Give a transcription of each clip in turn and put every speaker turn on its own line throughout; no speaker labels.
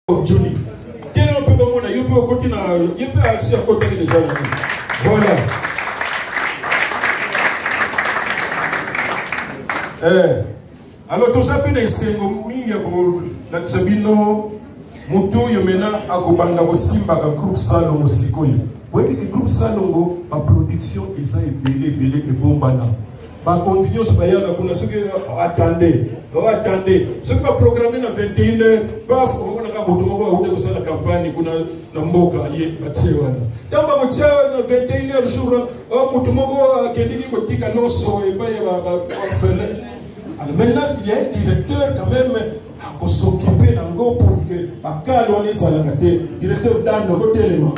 Johnny. Quel un peu de monde, il peut continuer, il peut aussi à côté des gens. Voilà. Alors, tout ça, c'est la Sabino, Moutou, Yomena, Akobanda, Simba, groupe Salongo, Sikoy. Oui, mais le groupe Salongo, en production, ils ont été et bombana. Par continuer, ce pays, ce que attendez. Ce qui va programmer dans 21h, paf, on a la campagne, on a Mboka, dans 21h, jour, on a Alonso et alors maintenant, il y a un directeur quand même à s'occuper d'Ango pour que Bakal on est à la gâté, directeur d'Ango, votre élément.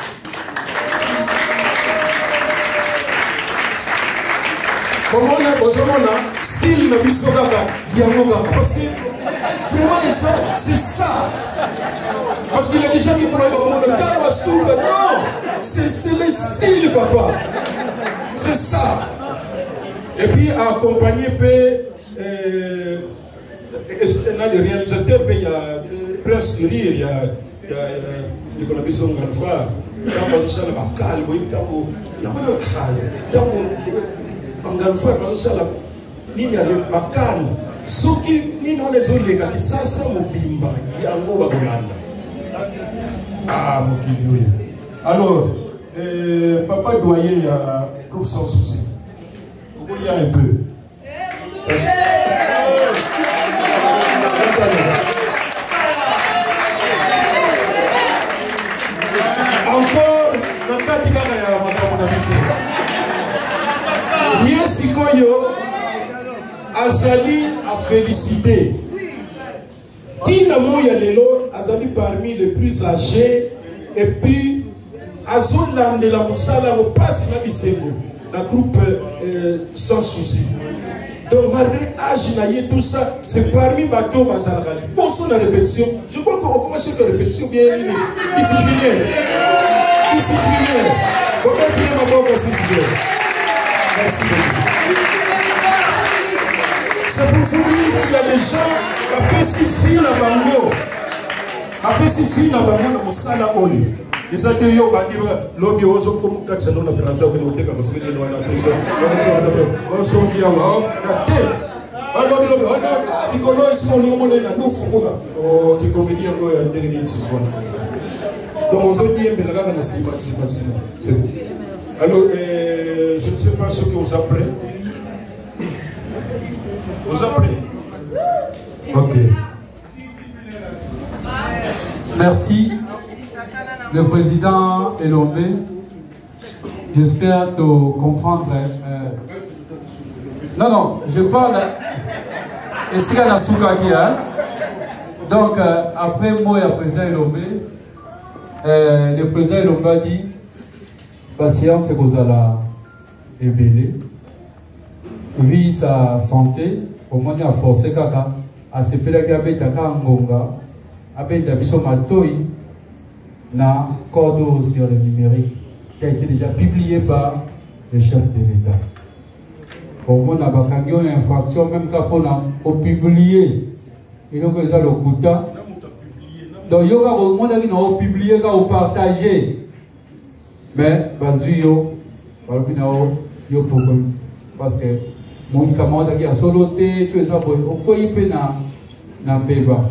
Comment on a besoin de style de Bissogaka, Yamoga, parce que vraiment c'est ça. Parce qu'il a déjà mis pour le carreau sous le non, c'est le style, papa. C'est ça. Et puis accompagner les réalisateurs, il y a Prince du Rire, il y a Nicolas Bisson Galfa, il y a Bakal, il y a Bakal. Ceux qui n'ont les autres légaux, ça c'est mon bimba, il y a un mot à Golanda. Ah, mon kilo. Alors, papa doyen, il y a groupe sans souci. Il y a un peu. Encore, dans ta tigana, il y a ma Yes, Ikoyo, Azali a félicité. Tina Moya Lelo, Azali parmi les plus âgés, et puis Azolan de la Moussala, on passe la Bisségo, la groupe sans souci. Donc, malgré Aginaye, tout ça, c'est parmi Bateau Bazaragali. Bon, sur la répétition, je crois qu'on commence à faire répétition bien disciplinée. Disciplinée. Faut pas dire ma boque aussi, merci beaucoup. C'est pour vous dire qu'il y a des gens qui apprécient la bango. Apprécient la bango dans mon sala oli. Les accueillants ont dit l'objet aux autres comme 400 ans d'opération que nous avons parce que nous avons la pression. On s'en dit à moi, alors Nicolas, ils sont les monnaie à nous fouga. Oh, qui comédie encore un dernier ce soir. Donc on se dit mais la gamme c'est pas c'est bon. Alors je ne sais pas ce que vous apprenez. Vous apprenez. Ok.
Merci. Le président Elombe, j'espère te comprendre. Non, je parle. Et si on a Soukaki, donc après moi et le président Elombe, le président Elombe a dit patience c'est vous allez éveiller, vie sa santé, au moins il a forcé kaka, à se faire la bête à Kangonga, à bête d'Abisso Matoi. Na code sur le numérique qui a été déjà publié par le chef de l'État. Au moins, on a une infraction, même quand on a publié, et donc ils ont le quota. Donc, il y a au moins qui ont publié, qui ont partagé. Mais, Bazuyo, parce que mon camarade qui a soloté, tout ça, on peut y faire un péba.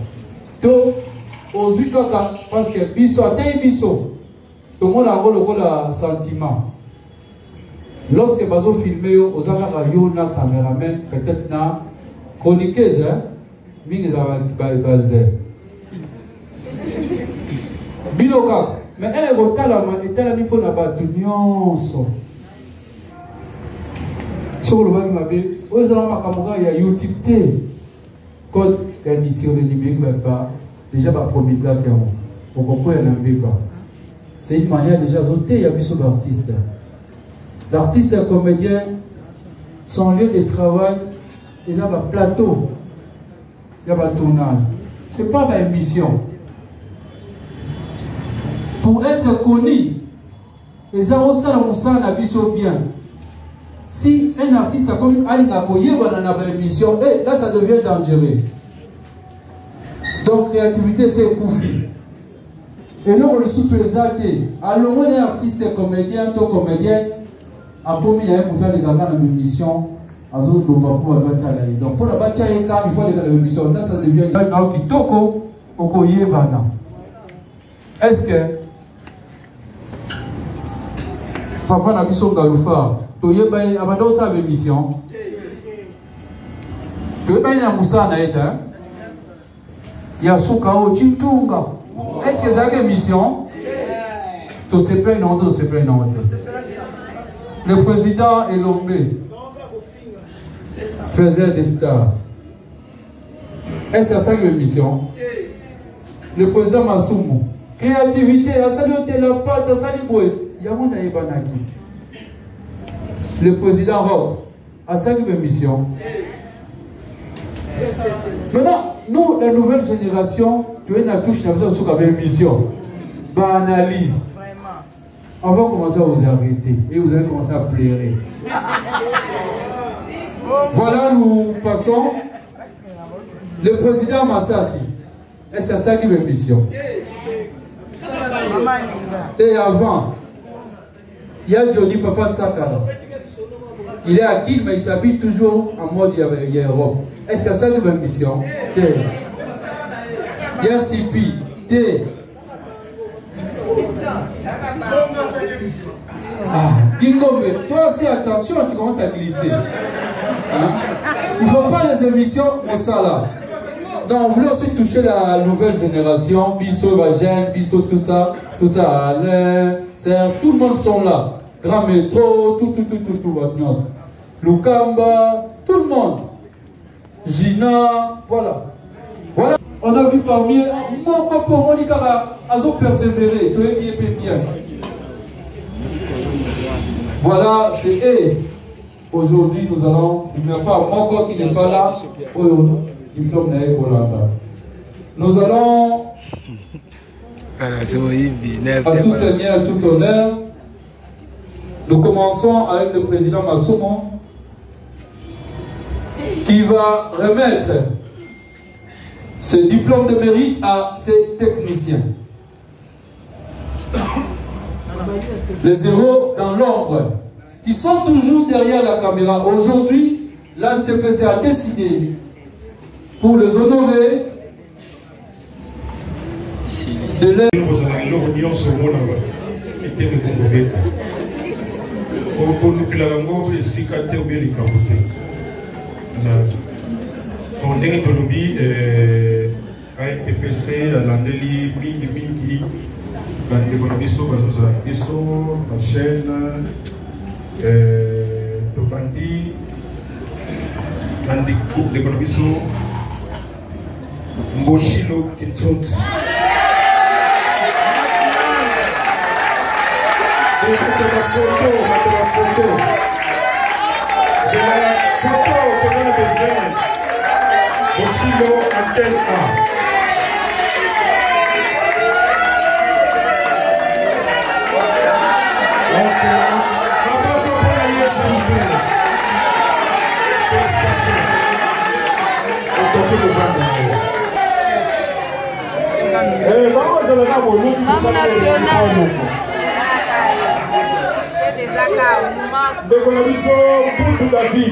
Parce que biso ate biso tout le monde a le sentiment lorsque bazo filmer aux yo na caméraman peut-être na chroniqueuse mingi za bazé biloka mais elle est rotala ma mi fona ba nyonso sur le bagi mabe ozala makamboka ya YouTube te code ya sur le numérique ba déjà par premier plat qui on comprend c'est une manière déjà zotée il y a besoin d'artiste. L'artiste et le comédien, son lieu de travail, ils ont un plateau, il y a un tournage. Ce n'est pas ma émission. Pour être connu, ils ont aussi un bien. Si un artiste a connu une émission, là ça devient dangereux. Donc, créativité, c'est koufi. Et là, on le sous-présente. Alors, on est artiste, comédien, toi comédienne. Après, il y a un bouton de gaga dans l'émission. Donc, pour la bataille, il faut aller dans l'émission. Là, ça devient un kitoko, okoye vana. Est-ce que papa n'a pas son galoufa? Tu y es abandonné sa émission. Tu es pas une amoussa naïta. Il y a Soukao, Tintunga. Est-ce que c'est une mission? Tu sais pas une autre, tu sais pas une autre. Le président Elombe faisait des stars. Est-ce que c'est une mission? Le président Massoumou. Créativité, à saluer la pâte, à saluer. Yamon Aïbanaki. Le président Rob. À saluer une mission. Maintenant, nous, la nouvelle génération, tu es une touche sur une mission. Analyse. On va commencer à vous arrêter et vous allez commencer à pleurer. Voilà, nous passons. Le président Massassi. Est-ce que c'est une mission? Et avant, il y a Johnny Papa Ntsakala. Il est à Kil, mais il s'habille toujours en mode Europe. Est-ce que c'est une mission? Il y a Sipi. Gingombe, toi aussi attention, tu commences à glisser. Hein? Il ne faut pas les émissions pour ça là. Donc on voulait aussi toucher la nouvelle génération, Bisso, Vagène, Bisso, tout ça, Alain, tout le monde sont là. Grand Métro, tout, votre nuance. Lukamba, tout le monde. Gina, voilà. Voilà. On a vu parmi mon copain Monica, ils ont persévéré, bien. Voilà, c'est eux. Aujourd'hui, nous allons, il n'y a pas Moko qui n'est pas là. Nous allons, à tout seigneur, à tout honneur, nous commençons avec le président Massoumou qui va remettre ce diplôme de mérite à ses techniciens. Les héros dans l'ombre, qui sont toujours derrière la caméra. Aujourd'hui, l'NTPC a décidé, pour les honorer, de leur...
On est ANTPC, Landeli, Mingi, Bandekonabiso, Bazozabiso, la chaîne, Tobandi, Bandekonabiso, Mboshilo, Kintsot. La photo. C'est la photo que l'on a besoin. Mboshilo, antenne A. David.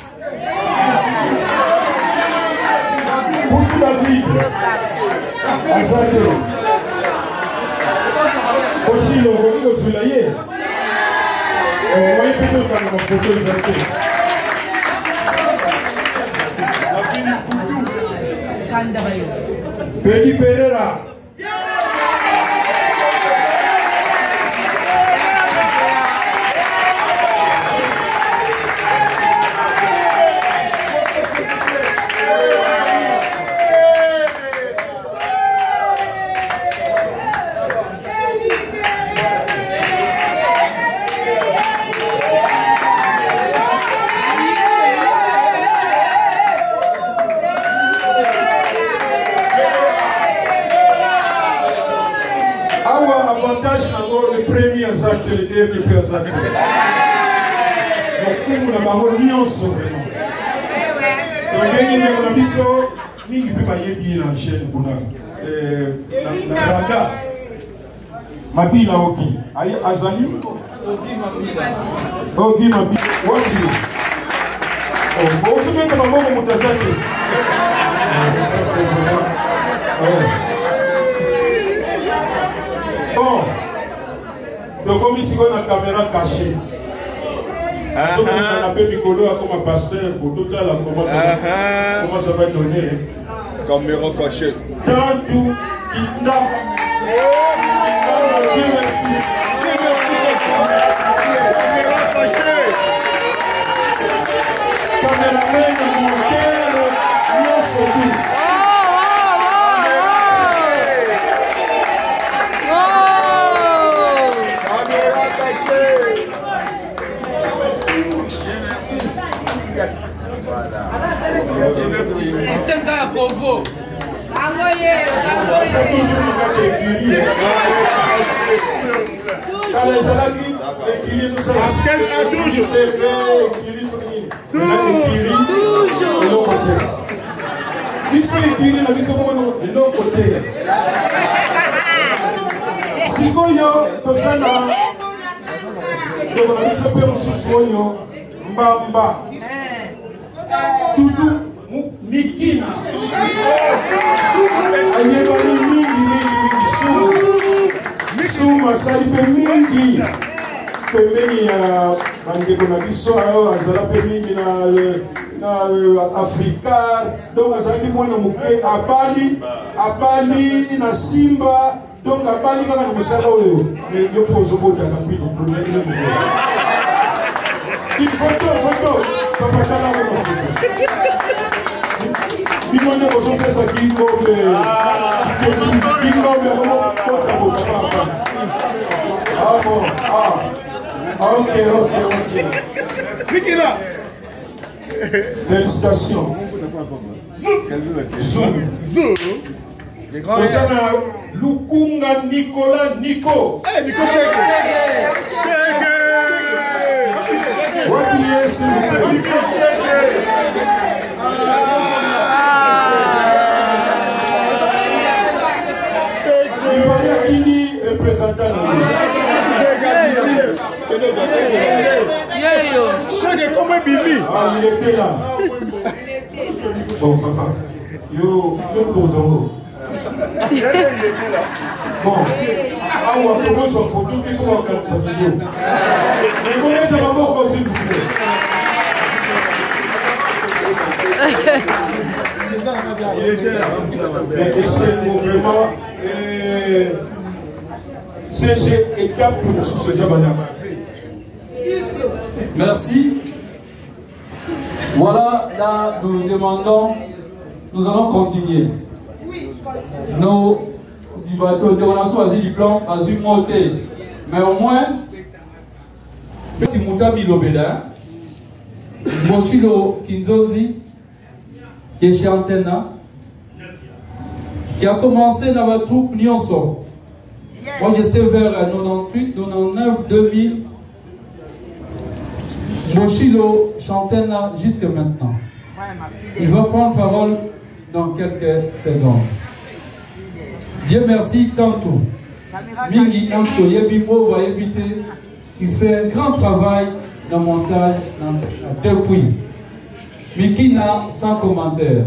Aussi, le soleil. On va y plutôt quand on photo les Petit Pereira. Le premier acte, le dernier acte. Donc, nous avons nuance. Le dernier, nous avons mingi mpe bayebi na chaîne kuna raga mabila oki azali oki mabila wapi osomeka maboko moto aza te bon tokomi sikoyo na caméra cachée on appelle Nicolo comme un pasteur pour tout à l'heure comment ça va donner
caméra cachée
quand tout kidnappe Dieu merci
caméra cachée
caméraman monteur nyonso tout
caméra cachée
Système dans la Provo.
c'est toujours le cas d'écurie quand les salariés l'écurie c'est ça toujours c'est vrai écurie c'est toujours l'autre côté biso écurie na biso kono l'autre côté sikoyo tosana donc na biso pe mosusu oyo mbamba tutu mikina ayebani mingi suma asali mpe mingi pembeni ya bandeko na biso oyo azala mpe mingi na africar donc azalaki mwana moke abali na simba donc abali kaka na mosala oyo yo mpo ozobotaka mpini ifoto papatala wana foto bino nde bozopesa kingombe kotabota papa bon ok félicitations zoom osana lukunga Nicolas Nico wapi yesu Kini représentant
comment Bibi
il était là. Bon, papa, yo Tozongo. Bon, on commence en photo, puis comment on gagne sa vidéo. Mais vous mettez la mort s'il vous plaît. Et c'est vraiment CG étape pour ce Jabana.
Merci. Voilà, là, nous demandons, nous allons continuer. Nos du bateau de relation à diplôme à monté. Mais au moins, si Moutami Lobeda, Moshilo Kinzozi, qui est chez Antena, qui a commencé dans la troupe Nyonso. Moi, je sais vers 98, 99, 2000. Moshilo chantait là jusque maintenant. Il va prendre parole dans quelques secondes. Dieu merci tantôt. Mingi Ansto Yebimo va éviter. Il fait un grand travail dans le montage depuis. Mikina sans commentaire.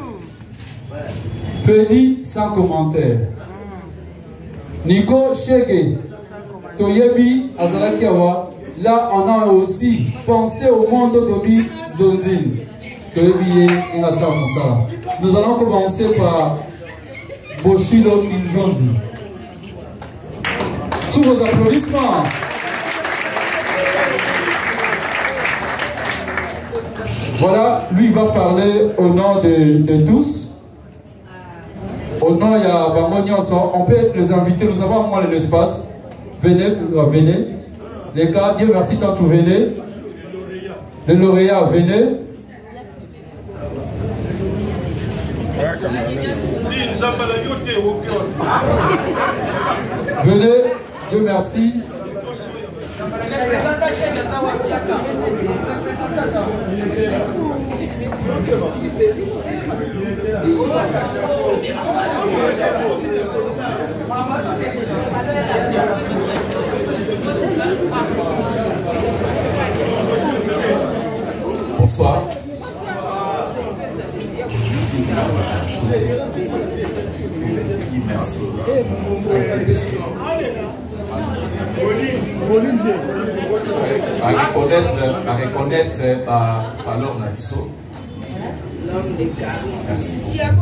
Pedi sans commentaire. Nico Chege Toyebi Azalakiawa. Là, on a aussi pensé au monde d'Obi Zonzin. Nous allons commencer par Boshilo Kinzonzi. Sous vos applaudissements. Voilà, lui va parler au nom de tous. Au nom de Bamonion, on peut les inviter, nous avons moins l'espace. Venez, venez. Les gars, Dieu merci tantôt, venez. Les lauréats, venez. Venez, Dieu merci.
Bonsoir. Merci. À reconnaître ma valeur Nabiso. Merci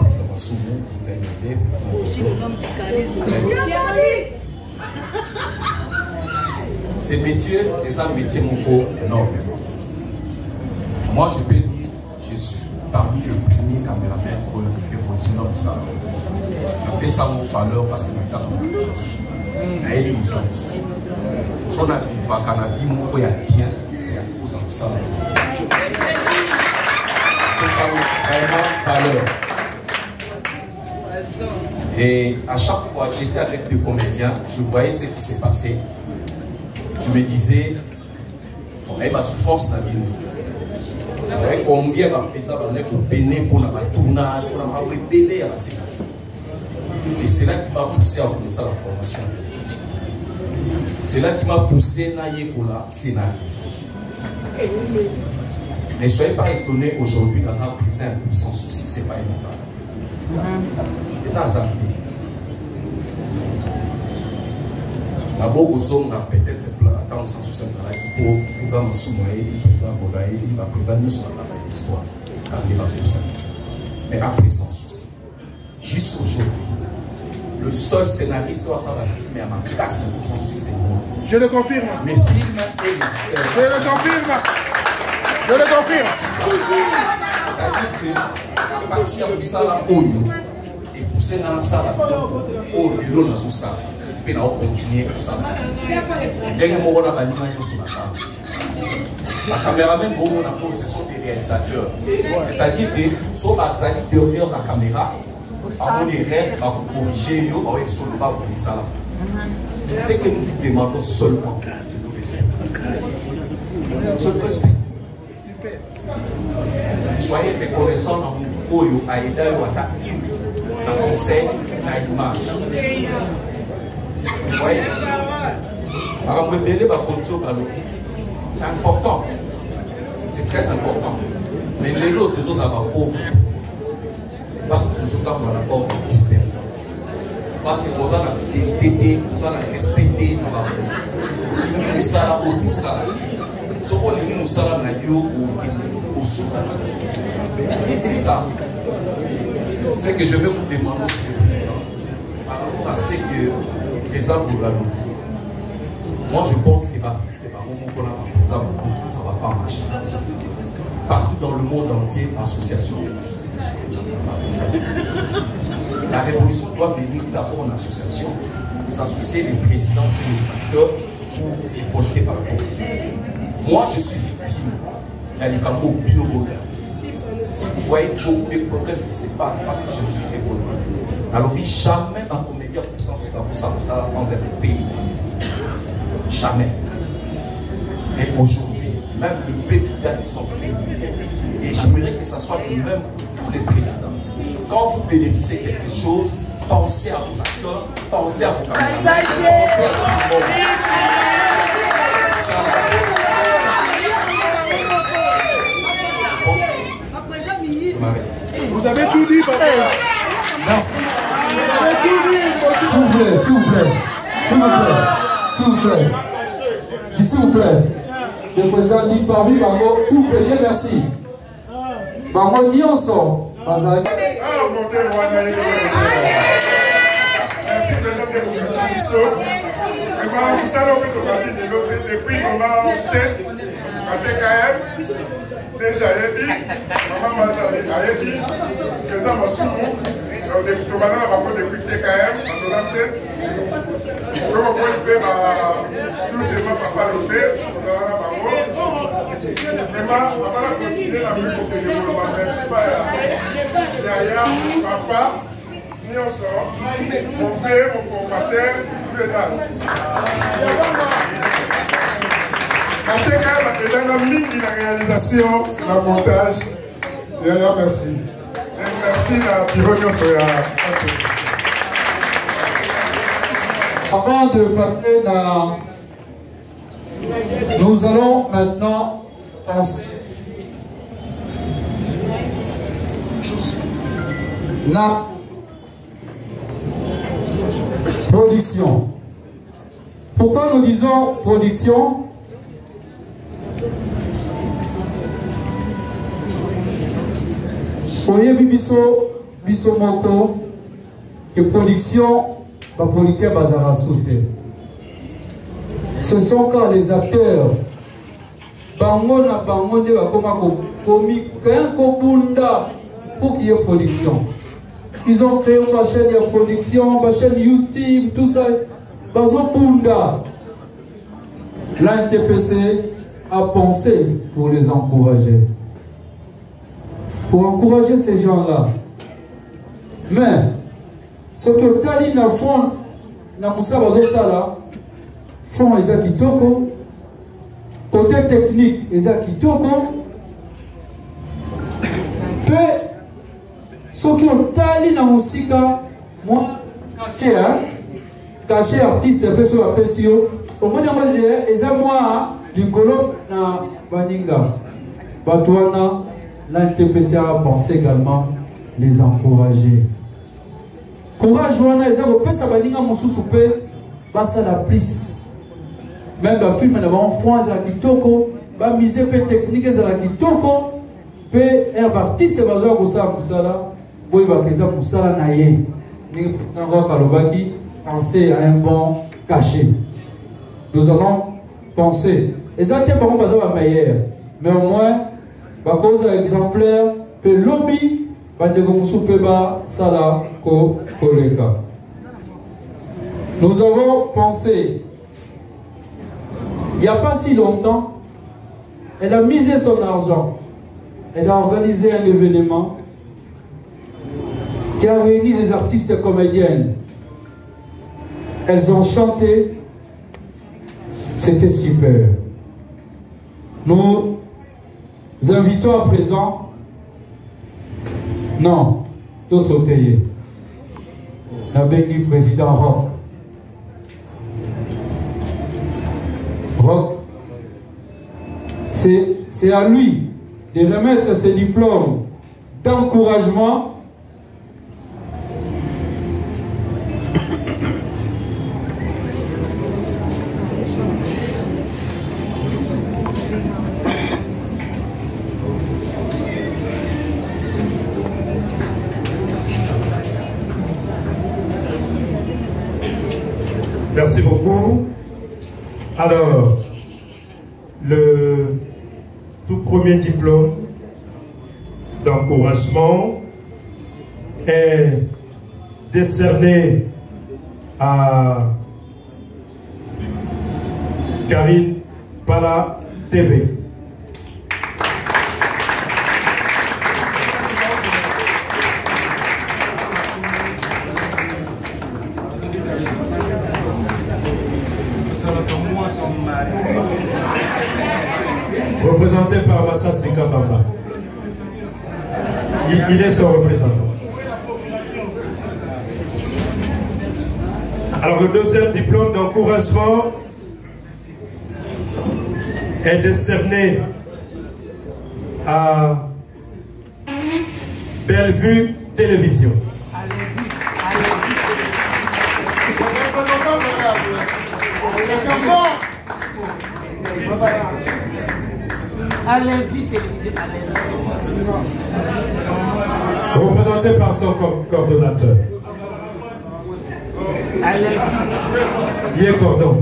ce métier, c'est un métier énorme. Moi, je peux dire, je suis parmi les premiers caméramans pour l'évolution de ça. Après ça, mon valeur parce que je suis son avis va quand la vie mon ya bien c'est à cause de ça. C'est ça vraiment valeur. Et à chaque fois j'étais avec des comédiens, je voyais ce qui s'est passé. Je me disais, il y a ma souffrance dans la vie. Combien va faire ça pour peiner pour le tournage, pour la rébellion à la série. Et c'est là qui m'a poussé à commencer la formation. C'est là qui m'a poussé à aller pour la scénario. Ne soyez pas étonnés aujourd'hui dans un président sans souci, ce n'est pas un hasard. C'est un hasard. D'abord, vous avez peut-être attendre sans souci pour le président Soumaï, le président Bodaï, le président Nusra dans l'histoire. Mais après, sans souci. Jusqu'aujourd'hui, le seul scénariste doit savoir filmer à ma place, sans souci, c'est moi.
Je le confirme.
Mes films et les
Je le confirme. Je le confirme.
C'est-à-dire que partir de ça là, et pousser dans ça là, au bureau dans ça, et on continuer pour ça. Dès que on a banni sur la table. La caméraman, ce sont des réalisateurs. C'est-à-dire que sont basés derrière la caméra. À mon erreur, à corriger, à être sur le bas pour ça. Ce que nous vous demandons seulement, c'est le respect. C'est le respect. Soyez reconnaissants dans mon oyo, à aider à un conseil, à une image. Vous voyez? C'est important. C'est très important. Mais les autres, les autres, ça va pauvre. Parce que nous sommes dans la forme de dispersion. Parce que nous avons détecté, nous avons respecté, nous avons tout ça. Ce qu'on dit, nous avons au Soudan. C'est ça. C'est que je vais vous demander aussi, président, par rapport à ce que le président Bourgalou. Moi, je pense que l'artiste est vraiment mon président, ça ne va pas marcher. Partout dans le monde entier, association. La révolution doit venir d'abord en association, vous associer les présidents et les acteurs pour évoluer par rapport à ça. Moi, je suis victime d'un campo binobolaire. Si vous voyez beaucoup de problèmes qui se passent parce que je me suis évolué. Alors, jamais un comédien sans être payé. Jamais. Mais aujourd'hui, même le peuple gagne son pays. Et j'aimerais que ça soit le même pour les présidents. Quand vous bénéficiez de quelque chose, pensez à vos acteurs, pensez à vos camarades, pensez à tout le monde.
Vous avez tout dit, papa.
Merci.
Vous avez tout dit,
S'il vous plaît, s'il vous plaît, s'il vous plaît, s'il vous plaît, s'il vous plaît. Le président dit parmi Bango, s'il vous plaît, bien merci. Bango Nyonso, Bazak.
Merci de notre commission. Vous savez que depuis le moment 7 à TKM, déjà Maman a dit, président Massoumou, nous avons depuis TKM, on a 7. Comme on peut tout simplement papa l'autre, on a un bango. Vraiment, on va continuer la vie pour que le développement. Merci pas Yaya, papa, Nyonso, mon frère, mon formateur, tout est là. Quand TKM a été dans la réalisation, le montage D'ailleurs, merci. Et merci à Bironio Soya.
Avant de passer dans... Nous allons maintenant passer la production. Pourquoi nous disons production? Oyebi biso moko que production va politique bazara soute. Ce sont quand les acteurs bango na bango de bakoma komi ko bunda pour qu'il y ait production. Ils ont créé une chaîne de production, une chaîne YouTube, tout ça. Bazo bunda. La NTPC a pensé pour les encourager. Pour encourager ces gens-là. Mais, ce que Tali na fond, na Moussa Bazo Sala, font les Akitoko, côté technique, les Akitoko, peu, ce qui ont Tali na Moussika, moi, caché artiste, peu sur la PCO, au moins, ils ont moi, du colo na Baninga, Batouana. L'NTPC a pensé également les encourager. Courage, Wana, ils ont fait ça, Baninga Moussousoupé, Bassa la prise. Même le film, ils ont fait la Kitoko, ba mise pe technique, la Kitoko, pe un artiste, ils ont fait ça, boy, ils ont fait ça, naïe. Nous penser à un bon cachet. Nous allons penser. Exactement, ils ont meilleur. Mais au moins, par cause exemplaire, que lobby va de sala ko koleka. Nous avons pensé, il n'y a pas si longtemps, elle a misé son argent, elle a organisé un événement qui a réuni des artistes comédiennes. Elles ont chanté, c'était super. Nous invitons à présent, non, tout sauter, la béni président Rock. Rock, c'est à lui de remettre ses diplômes d'encouragement
Merci beaucoup. Alors, le tout premier diplôme d'encouragement est décerné à Karine Pala TV. Représenté par Massa Sikabamba. Il est son représentant. Alors le deuxième diplôme d'encouragement est décerné à Bellevue Télévision. Représenté par son coordonnateur. Lié Cordon.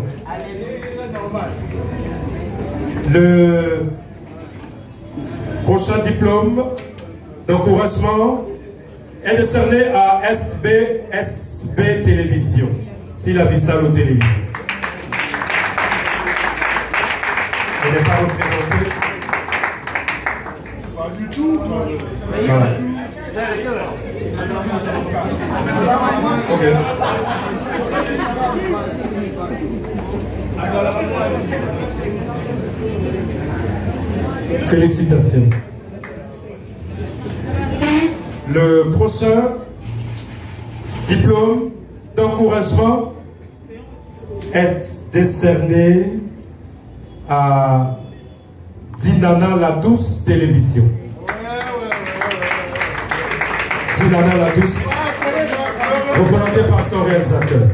Le prochain diplôme d'encouragement est décerné à SBSB Télévision. Silabissalo Télévision. Elle n'est pas représentée.
Pas du tout.
Voilà. Ok. Félicitations. Le prochain diplôme d'encouragement est décerné à Dinana La Douce Télévision. Dinana La Douce, représentée par son réalisateur.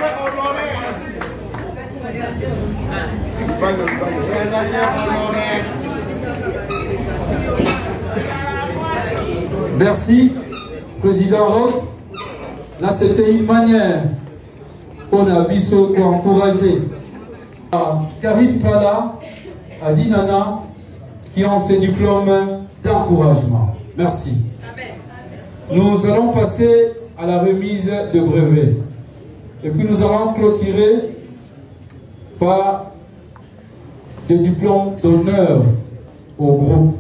Merci, Président Roch. Là, c'était une manière qu'on a biso pour encourager Karim Pala, à Dinana, qui ont ces diplômes d'encouragement. Merci. Nous allons passer à la remise de brevets. Et puis nous allons clôturer par des diplômes d'honneur au groupe.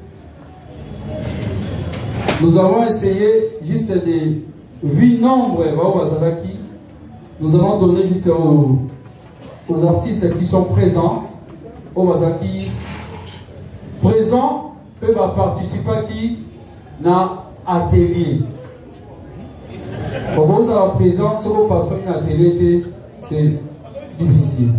Nous avons essayé juste de vu nombre nous allons donner juste aux artistes qui sont présents, aux Wazaki présents, peuvent participer qui dans atelier. Pour vous avoir présent, si vous passez une atelier, c'est difficile.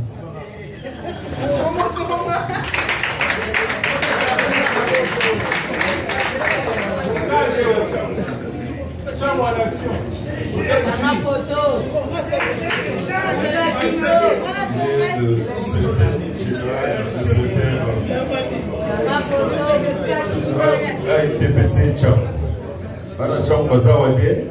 Le secrétaire général, le secrétaire TPC Tcham. Bana Tcham Bazawade.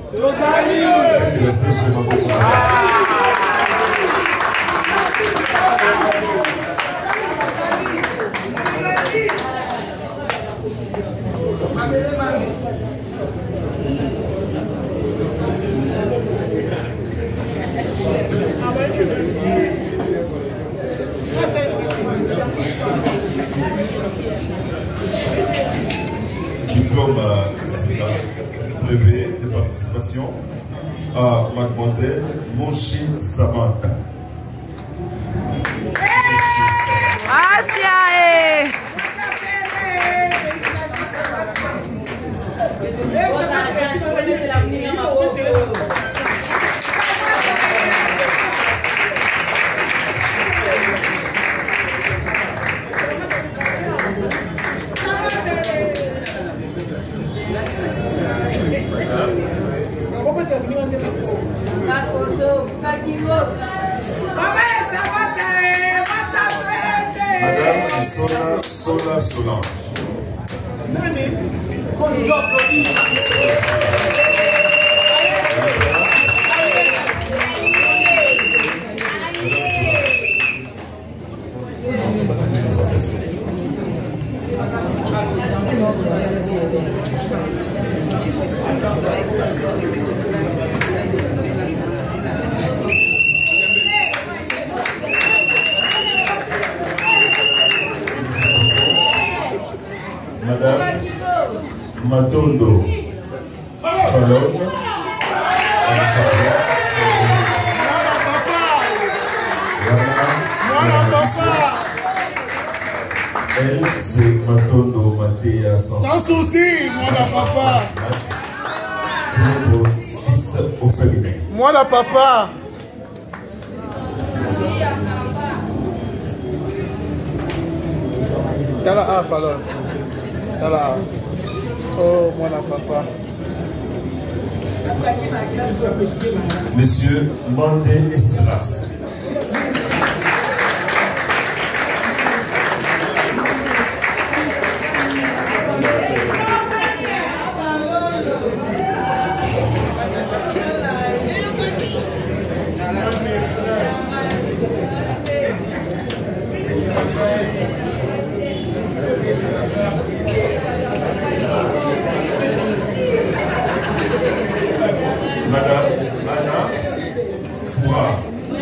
Diplôme brevet de participation à Mademoiselle Monchi Samantha. Madame Sola Solange. Madame Matondo Falon. Elle, c'est Matondo Matéa sans
souci, moi la papa.
C'est notre fils au féminin.
Moi la papa. Dala A, Falon. Dala A. Oh, moi la papa.
Monsieur Mandé Estras. Madame Anna Foura.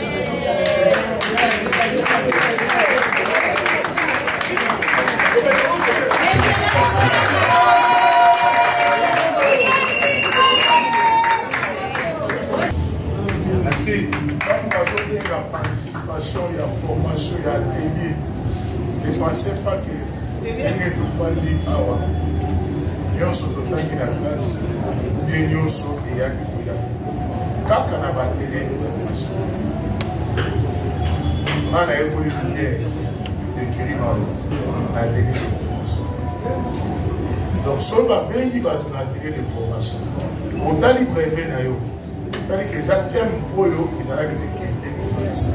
La participation, il y a formation, il y a atelier. Ne pensez pas que nous faisons awa. Et on se retrouve dans la classe. nyonso eyaki koya kaka na batele d'information wana ekoli lumière ekiri na tele d'information. Donc so babengi bato na tele d'information otali brevet na yo otali ke eza teme oyo ezalaki tekende komalisa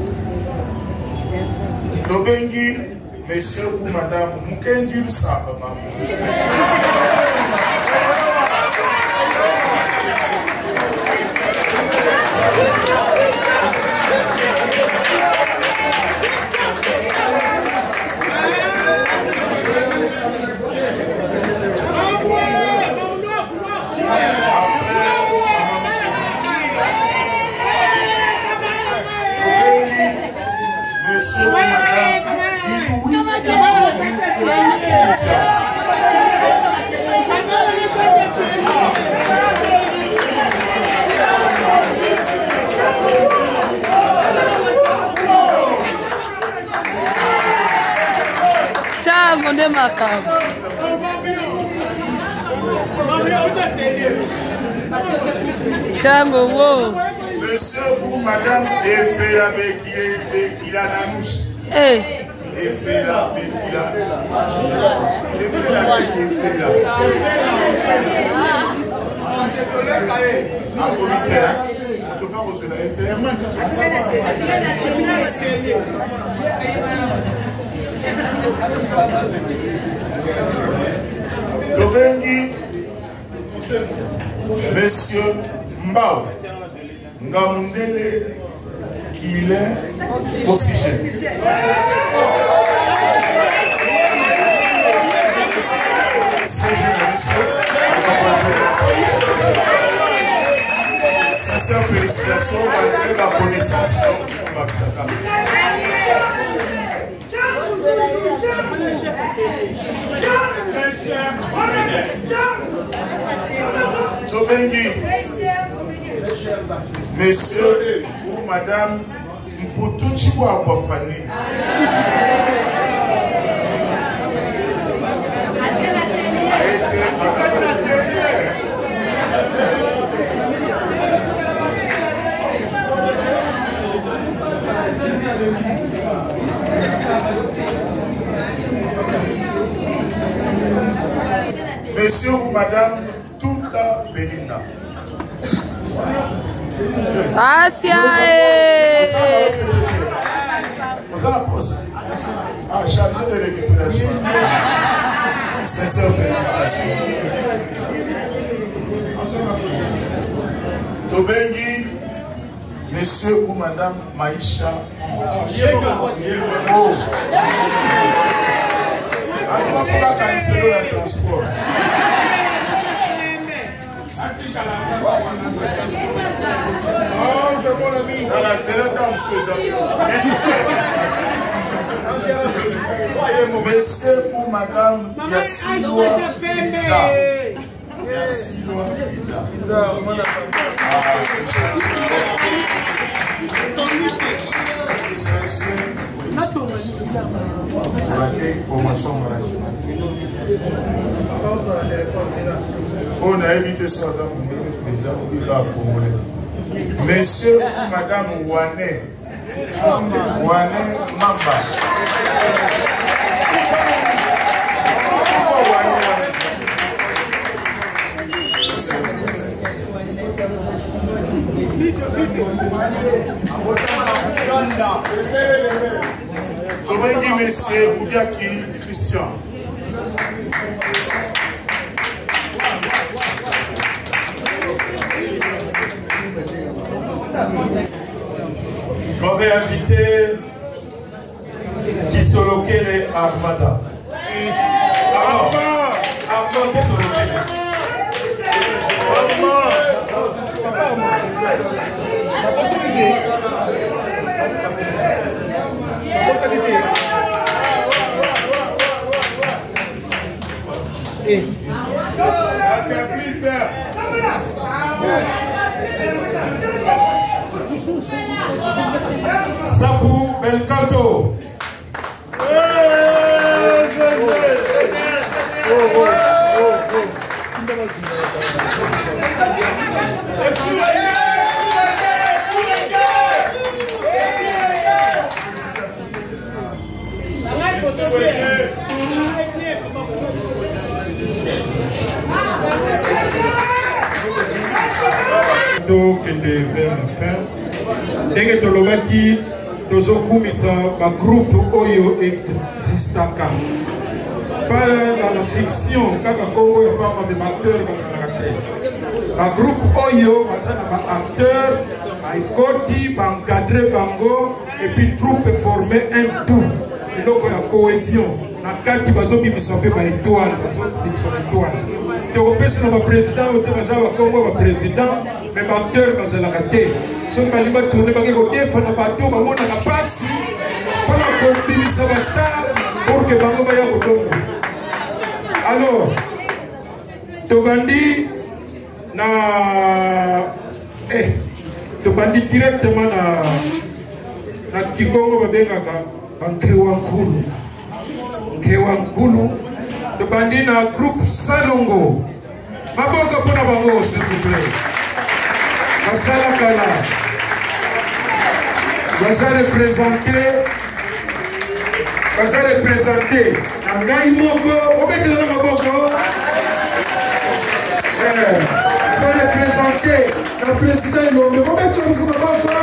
tobengi monsieur ou madame Mukenji Lusamba mama
Chango de macaco. Chango, wow.
Monsieur ou madame Efela Bekila Nanouche.
Eh.
Efela Bekila. Efela Bekila. Lobengi Monsieur Mbao Ngamundele Kile Oxygène. Sincère félicitations malgré la connaissance de Maxaka. Tobengi, monsieur ou madame Mputuchi Wafani. Monsieur ou madame Touta Belinda.
Asia.
Ah, chargé de récupération. Sincère félicitations. Tobengi, monsieur ou madame Maïcha. Oh. Ah, tu vas faire quand il le transport. Monsieur ou madame Diasilwa Liza. Diasilwa Liza. On a évité ça dans le président monsieur ou madame Wane Mamba. Tobengi monsieur Boudiaki Christian.
Je m'avais invité Kisolokele Armada. Armand Kisolokele. Safou Belcanto. tokende vers la fin. Ndenge tolobaki tozokumisa bagroupe oyo existaka. Pas dans la fiction, kaka Congo ya pas des acteurs bazalaka te. Bagroupe oyo bazana ba acteur, baikoti, baencadrer bango et puis troupe former un tout. Eloko ya cohésion. Na kati bazobimisa mpe baétoile, bazobimisa étoile. Tokopesa na baprésident oyo baza bakongo baprésident, mais baacteur bazalaka te. Soki balingi batourne bake kodefana bato bamonaka mpasi mpona kobimisa bastar pour que bango baya kotonga. Alors, tobandi na tobandi directement na Kikongo babengaka Nkewankulu. Nkewankulu tobandi na groupe Salongo. Maboko mpona bango s'il vous plaît. Basala kala baza représenter na ngai moko obetela na maboko baza représenter na président Ilombe obetela biso maboko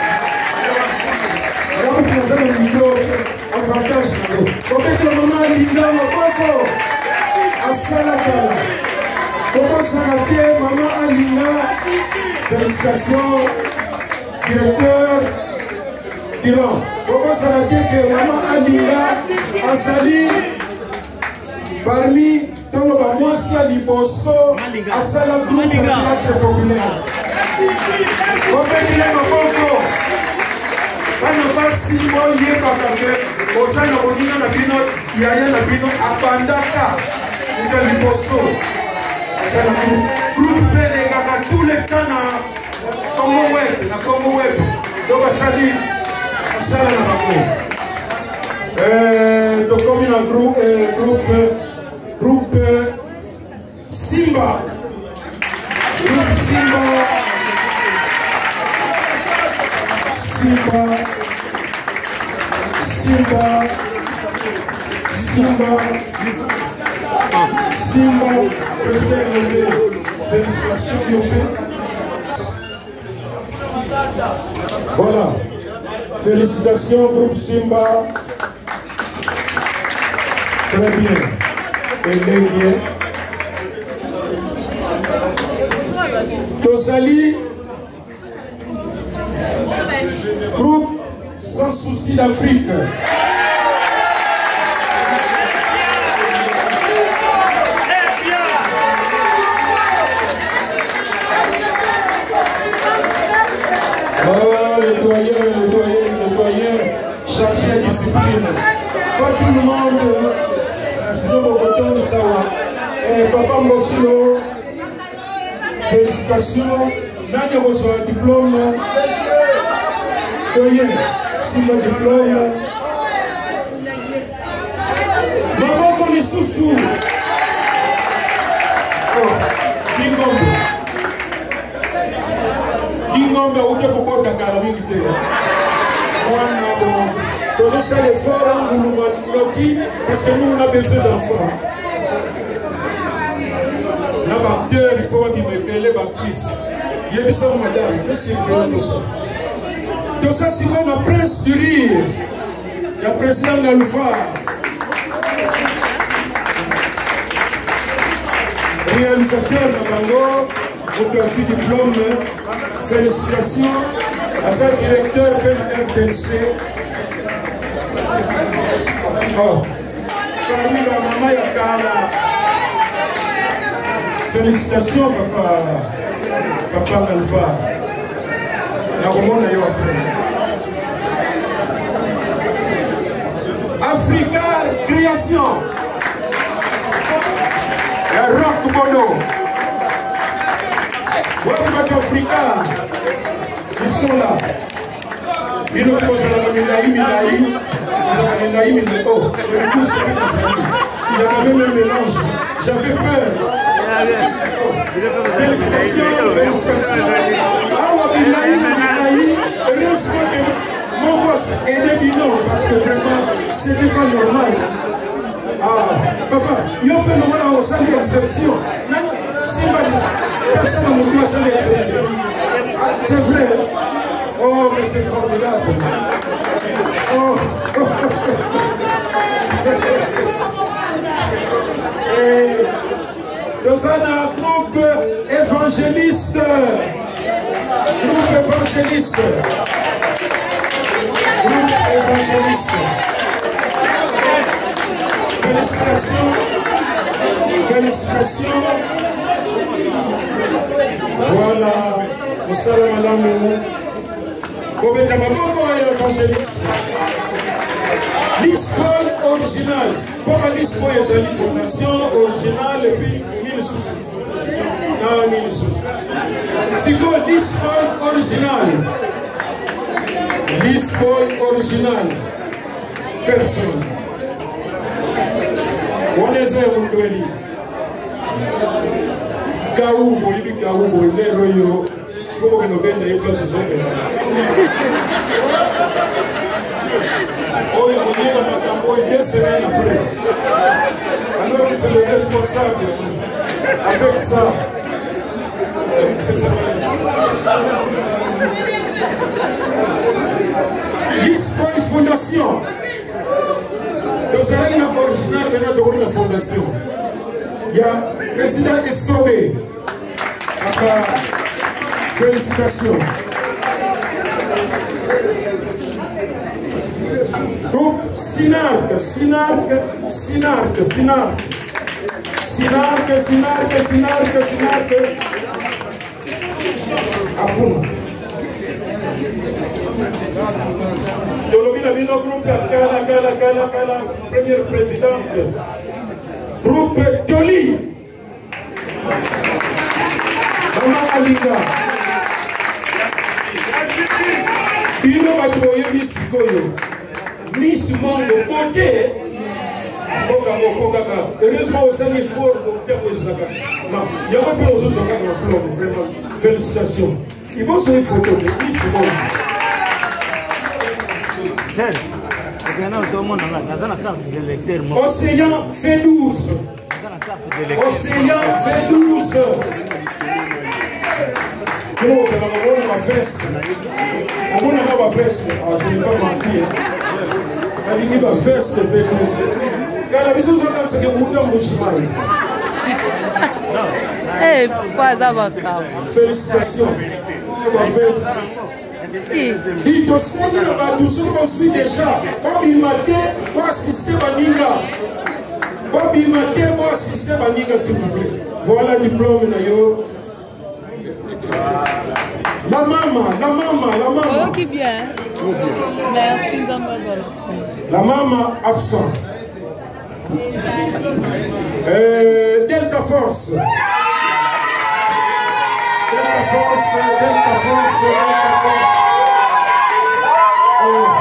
baza na micro avantage nalo obetela mama alinga maboko asala kala kobosana te mama alinga. Félicitations, directeur Iran. Pourquoi ça a dit que Maman Alinga Azali parmi tous les Bamoisia Liboso Asala groupe de théâtre populaire. Pourquoi il est ma bongo? Bana basi moye bakake ozana bonina na bino yaya na bino abandaka ita Liboso. Asala groupe Pénégaka tous les temps na Congo Web. Donc Asali Asala na bako. Donc comme il y a un groupe Simba. Groupe Simba, félicitations, voilà, félicitations, groupe Simba. Très bien. Et bien. Tosali, groupe Sans Souci d'Afrique. Le doyen, chargé de discipline. Pas tout le monde, sinon mon coton de savoir. Papa Mochilo, félicitations. Nadia reçoit un diplôme. Doyen, si le diplôme. Maman connaît Soussou. Kingombe ute kokota kala mingi te. Mwana bon. Tous ça l'effort en Gouloumanoti parce que nous on a besoin d'enfants. La bacteur il faut dire me belle baptiste. Il y a besoin madame, monsieur tout ça. Tout ça c'est comme un prince du rire. Il y a président d'Alpha. Réalisateur de Bango. Vous avez diplôme, félicitations à ce directeur de la RTNC. Oh, parmi la maman Yakala. Félicitations, papa Alpha. La romane est après. Africa Création. La Rock Bono. Wapaka Africa, ils sont là. Ils nous posent la Milaï, il y a quand même un mélange. J'avais peur. Félicitations. Ah, heureusement que mon boss est débinant parce que vraiment, ce n'est pas normal. Ah, papa, il y a un peu normal à exception. Personne ne me doit sans exception. Ah, c'est vrai. Oh, mais c'est formidable. Oh. Et nous avons un groupe évangéliste. Groupe évangéliste. Groupe évangéliste. Félicitations. Félicitations. Voilà. Nous sommes madame. Bobeta Maboko et évangéliste. L'ISPOL original. Pourquoi l'ISPOL est une fondation originale et puis 1000 sous. Non, 1000 sous. C'est quoi l'ISPOL original? L'ISPOL original. Personne. On est un Mundoueli. Gaou, Bolivie, Gaou, Bolivie, Royo. Il faut que nous vendions des places sur le oh, il y a un 2 semaines après. Alors que c'est le responsable avec ça. L'ISPOL Fondation. Dans un original, maintenant, de la fondation. Il y a le président Essobé. Félicitations. Groupe Sinarque, Sinarque, Sinarque, Sinarque. Sinarque, Sinarque, Sinarque, Sinarque. Apuna. Dolomina Vino Groupe Kala, première présidente. Groupe Toli. Maman Alika. Bino Batoye Miss Koyo. Miss Mongo côté. Heureusement, au sein il faut non, il y a pas de choses vraiment. Félicitations. Il faut une photo de Miss Mongo. Océan V12. Océan V12. Comment ça va ma feste? On n'a pas ma feste. Ah, je n'ai pas menti. Ça dit ma feste V12. Quand la maison s'entend, c'est que vous êtes mon chemin.
Eh, pas d'abord.
Félicitations. Ma feste. Il te sait que tout ce qu'on suit déjà. Bobby Maté, pour assister à Ninga. Bobby Maté, pour assister à Ninga, s'il vous plaît. Voilà le diplôme, Nayo. La maman.
Oh, qui bien.
Trop bien.
Merci, Zambazala.
La maman absente. Delta Force. Delta Force. Oh,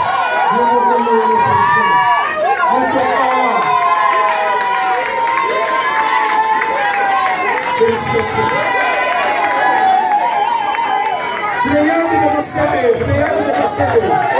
félicitations. Pléiade de Massabé.